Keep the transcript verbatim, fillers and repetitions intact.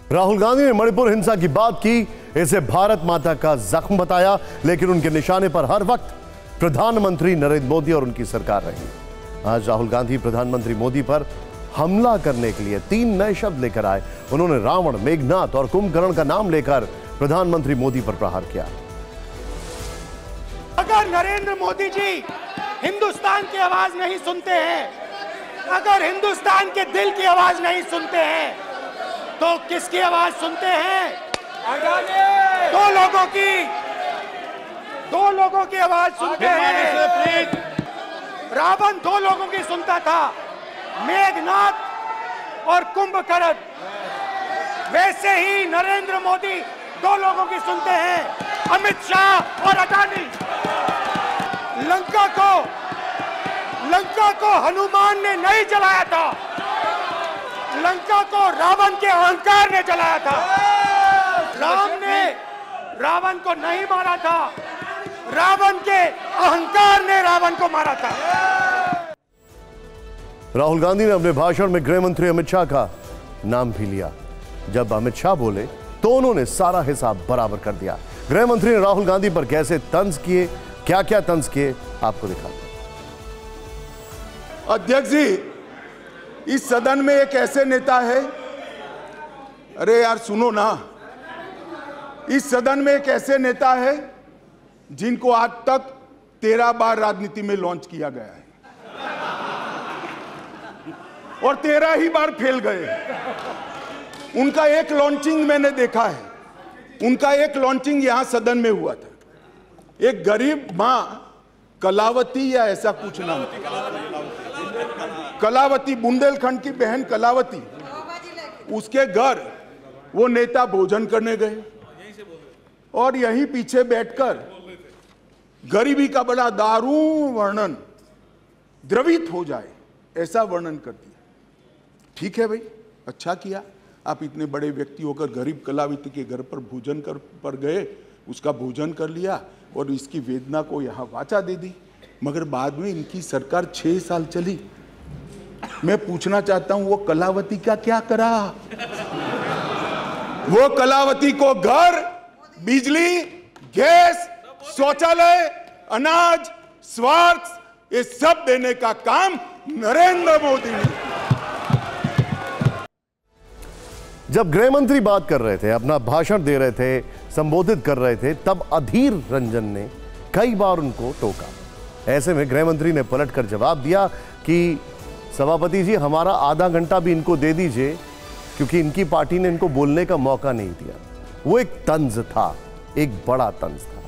राहुल गांधी ने मणिपुर हिंसा की बात की, इसे भारत माता का जख्म बताया, लेकिन उनके निशाने पर हर वक्त प्रधानमंत्री नरेंद्र मोदी और उनकी सरकार रही। आज राहुल गांधी प्रधानमंत्री मोदी पर हमला करने के लिए तीन नए शब्द लेकर आए। उन्होंने रावण, मेघनाथ और कुंभकर्ण का नाम लेकर प्रधानमंत्री मोदी पर प्रहार किया। अगर नरेंद्र मोदी जी हिंदुस्तान की आवाज नहीं सुनते हैं, अगर हिंदुस्तान के दिल की आवाज नहीं सुनते हैं, तो किसकी आवाज सुनते हैं? दो लोगों की दो लोगों की आवाज सुनते हैं। रावण दो लोगों की सुनता था, मेघनाथ और कुंभकर्ण। वैसे ही नरेंद्र मोदी दो लोगों की सुनते हैं, अमित शाह और अडानी। लंका को लंका को हनुमान ने नहीं जलाया था, लंका को रावण के अहंकार ने जलाया था। राम ने रावण को नहीं मारा था, रावण के अहंकार ने रावण को मारा था। राहुल गांधी ने अपने भाषण में गृह मंत्री अमित शाह का नाम भी लिया। जब अमित शाह बोले तो उन्होंने सारा हिसाब बराबर कर दिया। गृह मंत्री ने राहुल गांधी पर कैसे तंज किए, क्या क्या तंज किए, आपको दिखाते हैं। अध्यक्ष जी, इस सदन में एक ऐसे नेता है, अरे यार सुनो ना, इस सदन में एक ऐसे नेता है जिनको आज तक तेरह बार राजनीति में लॉन्च किया गया है और तेरह ही बार फेल गए। उनका एक लॉन्चिंग मैंने देखा है, उनका एक लॉन्चिंग यहां सदन में हुआ था। एक गरीब मां कलावती या ऐसा कुछ नाम, कलावती, बुंदेलखंड की बहन कलावती, उसके घर वो नेता भोजन करने गए और यहीं पीछे बैठकर गरीबी का बड़ा दारुण वर्णन, द्रवित हो जाए ऐसा वर्णन कर दिया। ठीक है भाई, अच्छा किया, आप इतने बड़े व्यक्ति होकर गरीब कलावती के घर पर भोजन कर पर गए, उसका भोजन कर लिया और इसकी वेदना को यहाँ वाचा दे दी। मगर बाद में इनकी सरकार छह साल चली। मैं पूछना चाहता हूं वो कलावती का क्या करा? वो कलावती को घर, बिजली, गैस, शौचालय, अनाज, स्वास्थ्य, ये सब देने का काम नरेंद्र मोदी ने। जब गृह मंत्री बात कर रहे थे, अपना भाषण दे रहे थे, संबोधित कर रहे थे, तब अधीर रंजन ने कई बार उनको टोका। ऐसे में गृह मंत्री ने पलटकर जवाब दिया कि सभापति जी, हमारा आधा घंटा भी इनको दे दीजिए, क्योंकि इनकी पार्टी ने इनको बोलने का मौका नहीं दिया। वो एक तंज था, एक बड़ा तंज था।